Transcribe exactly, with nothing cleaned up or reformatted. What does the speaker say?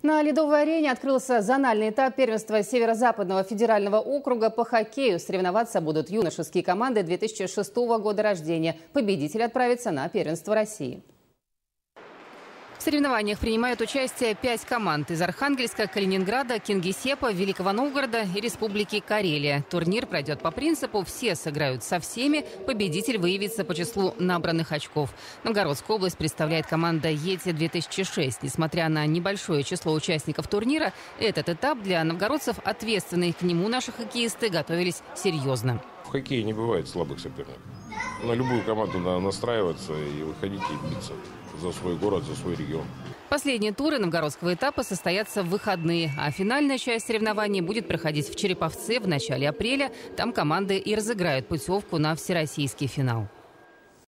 На Ледовой арене открылся зональный этап первенства Северо-Западного федерального округа по хоккею. Соревноваться будут юношеские команды две тысячи шестого года рождения. Победитель отправится на первенство России. В соревнованиях принимают участие пять команд из Архангельска, Калининграда, Кингисеппа, Великого Новгорода и Республики Карелия. Турнир пройдет по принципу «все сыграют со всеми», победитель выявится по числу набранных очков. Новгородскую область представляет команда «Йети-две тысячи шесть». Несмотря на небольшое число участников турнира, этот этап для новгородцев ответственный. К нему наши хоккеисты готовились серьезно. В хоккее не бывает слабых соперников. На любую команду надо настраиваться и выходить и биться за свой город, за свой регион. Последние туры новгородского этапа состоятся в выходные, а финальная часть соревнований будет проходить в Череповце в начале апреля. Там команды и разыграют путевку на всероссийский финал.